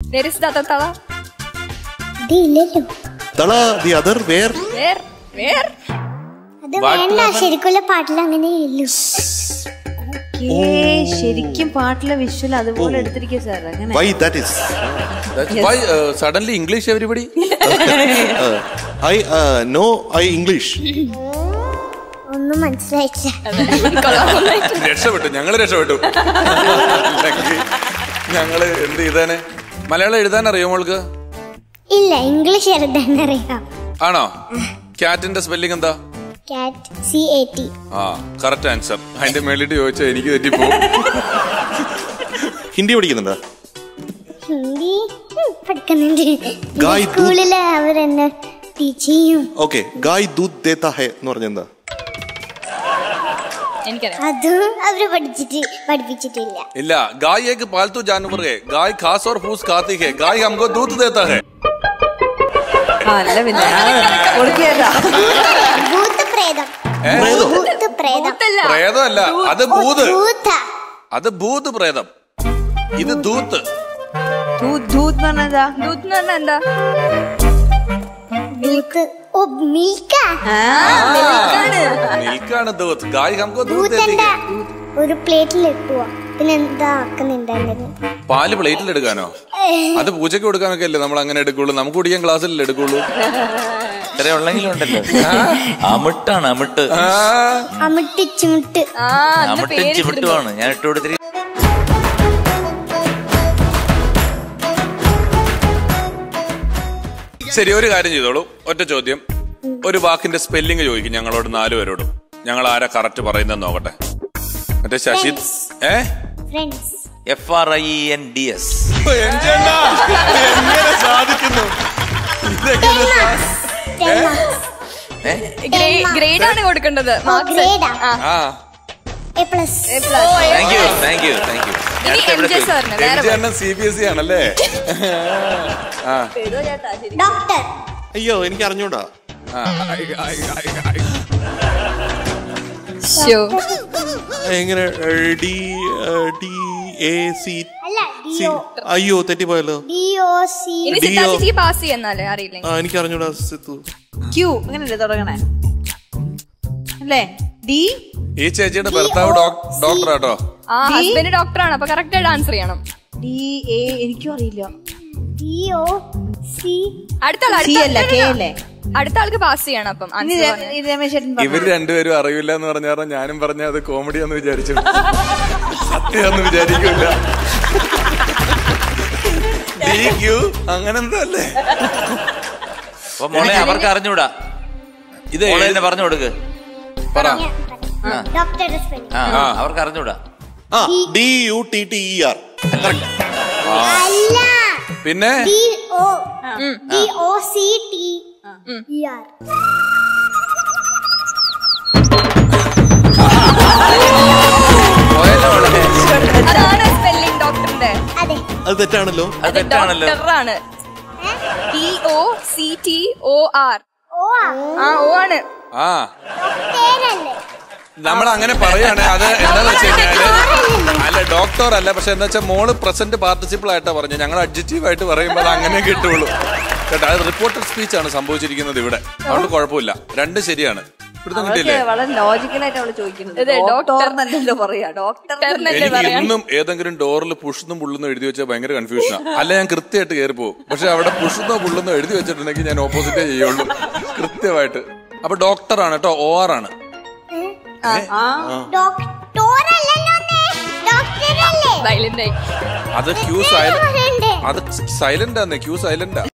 There is the Tala. Tala, the other, where? Where? ശരിക്കുള്ള പാട്ടിൽ അങ്ങനെ ശരിക്കും പാട്ടിലെ വിഷ്വൽ അതുപോലെ എടുത്തിരിക്കുക സാർ. അങ്ങനെ Why that is? Why suddenly English everybody? I English. ഒന്നും മനസ്സിലായിട്ടില്ല. രക്ഷപ്പെട്ടു, ഞങ്ങള് രക്ഷപ്പെട്ടു. ഞങ്ങള് എന്ത് ചെയ്താനെ? മലയാളം എഴുതാൻ അറിയോ മോൾക്ക്? ഇല്ല, ഇംഗ്ലീഷ് എഴുതാൻ അറിയാം. ആണോ? ക്യാറ്റിന്റെ സ്പെല്ലിംഗ് എന്താ? CAT. ആ, കറക്റ്റ് ആൻസർ. അതിന്റെ മേളിട്ട് ചോദിച്ചാ എനിക്ക് തെറ്റിപ്പോ. ഹിന്ദി പഠിക്കുന്നുണ്ടോ? ഹിന്ദി പഠിക്കുന്നുണ്ട്. സ്കൂളില് അവരെന്നെ ടീച്ച് ചെയ്യും. ഓക്കെ, ഗായ് ദൂത് ദേതാ ഹൈ എന്ന് പറഞ്ഞെന്താ? അതും അവര് പഠിപ്പിച്ചിട്ടില്ല. ഇല്ല, ഗായ് ഏക് പാൽതു ജാനവർ ഹൈ, ഗായ് ഖാസ് ഓർ ഫൂസ് ഖാത്തി ഹൈ, ഗായ് ഹംകോ ദൂത് ദേതാ ഹൈ. അല്ല പിന്നെ പ്രേതമല്ല, അത് ഭൂത്. അത് ഭൂത് പ്രേതം. ഇത് ദൂത്ത്. മിൽക്കാണ് ദൂത്ത്. ഗായ് ഹംകോ ദൂത് ദേതി ഹൈ. ഒരു പ്ലേറ്റിൽ ഇട്ടുവാ. പിന്നെ എന്താ ആക്കുന്നുണ്ടായിരുന്നു? പാല് പ്ലേറ്റിൽ എടുക്കാനോ? അത് പൂജയ്ക്ക് കൊടുക്കാനൊക്കെ അല്ലേ നമ്മൾ അങ്ങനെ എടുക്കുള്ളൂ. നമുക്ക് കുടിക്കാൻ ഗ്ലാസ്സിലല്ലേ എടുക്കുള്ളൂ. ഇത്ര ഉള്ളെങ്കിലും ഉണ്ടല്ലോ. അമിട്ടാണ്, അമിട്ട് അമിട്ടും ചിമിട്ടുമാണ് ഞാൻ ഇട്ട് കൊടുത്തിരിക്കുന്നത്. ശരി, ഒരു കാര്യം ചെയ്തോളൂ. ഒറ്റ ചോദ്യം, ഒരു വാക്കിന്റെ സ്പെല്ലിംഗ് ചോദിക്കും ഞങ്ങളോട് 4 പേരോടും. ഞങ്ങൾ ആരാ കറക്റ്റ് പറയുന്നത് നോക്കട്ടെ. മറ്റേ ശശിത് FRIENDS. എങ്ങനെ സാധിക്കുന്നു? ഗ്രേഡ് ആണ് കൊടുക്കേണ്ടത്. CBSE ആണല്ലേ? അയ്യോ, എനിക്ക് അറിഞ്ഞൂടാ. എങ്ങനെ? അയ്യോ, തെറ്റിപ്പോയല്ലോ. പാസ് ചെയ്യുന്നാലേ അറിയില്ല. എനിക്ക് അറിഞ്ഞൂടാ. ക്യൂ അങ്ങനല്ലേ തുടങ്ങണേ അല്ലേ? ഡി. ഈ ചേച്ചിയുടെ ഭർത്താവ് ഡോക്ടറാട്ടോ. ഹസ്ബൻഡ് ഡോക്ടറാണ്. അപ്പൊ കറക്റ്റ് ആയിട്ട് ആൻസർ ചെയ്യണം. DA എനിക്കും അറിയില്ല. അടുത്ത ആൾക്ക് പാസ് ചെയ്യണം. അപ്പം ഇവര് രണ്ടുപേരും അറിയില്ല എന്ന് പറഞ്ഞാൽ ഞാനും പറഞ്ഞ അത് കോമഡിയാന്ന് വിചാരിച്ചു. സത്യാന്ന് വിചാരിക്കില്ല. അങ്ങനെന്താ അല്ലേ? മോളെ അവർക്ക് അറിഞ്ഞൂടാ. ഇത് പറഞ്ഞു കൊടുക്ക്. പറ. അവർക്ക് അറിഞ്ഞൂടാ. DUTTER. പിന്നെ DOCTER. അതാണ് സ്പെല്ലിംഗ് ഡോക്ടറിന്റെ. അത് തെറ്റാണല്ലോ. ഡോക്ടറാണ്. DOCTOR. O ആണ്. നമ്മൾ അങ്ങനെ പറയാണ്. അത് എന്താന്ന് വെച്ച് കഴിഞ്ഞാല് അല്ല, ഡോക്ടർ അല്ല. പക്ഷെ എന്താ വെച്ചാൽ മോള് പ്രസന്റ് പാർട്ടിസിപ്പിൾ ആയിട്ടാ പറഞ്ഞു. ഞങ്ങൾ അഡ്ജക്റ്റീവ് ആയിട്ട് പറയുമ്പോൾ അത് അങ്ങനെ കിട്ടുള്ളൂ കേട്ടോ. അത് റിപ്പോർട്ടഡ് സ്പീച്ച് ആണ് സംഭവിച്ചിരിക്കുന്നത് ഇവിടെ. അതുകൊണ്ട് കുഴപ്പമില്ല, രണ്ടും ശരിയാണ്. ഇന്നും ഏതെങ്കിലും ഡോറിൽ പുഷുന്നും പുള്ളുന്നും എഴുതി വെച്ചാൽ ഭയങ്കര കൺഫ്യൂഷനാ. അല്ല, ഞാൻ കൃത്യമായിട്ട് കയറി പോകും. പക്ഷെ അവിടെ പുഷുന്നോ പുള്ളുന്നോ എഴുതി വെച്ചിട്ടുണ്ടെങ്കിൽ ഞാൻ ഓപ്പോസിറ്റേ ചെയ്യുള്ളൂ കൃത്യമായിട്ട്. അപ്പൊ ഡോക്ടറാണ് കേട്ടോ. OR ആണ്. അത് ക്യൂ സൈലന്റ്. അത് സൈലന്റ് ആണ്. ക്യൂ സൈലന്റാ.